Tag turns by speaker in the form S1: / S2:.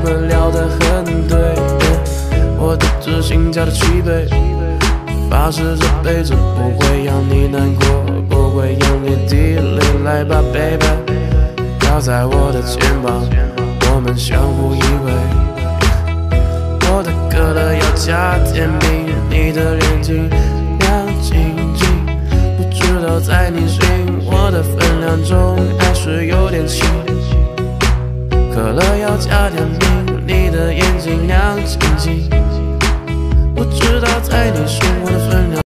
S1: 们聊得很对，我的知心加的7倍，发誓这辈子不会让你难过，不会眼泪滴泪。来吧 baby， 靠在我的肩膀，我们相互依偎。我的可乐要加甜蜜，你的眼睛亮晶晶，不知道在你心我的分量中还是有点轻。可乐要加甜蜜，你的眼睛亮晶晶，不知道在你心我的分量。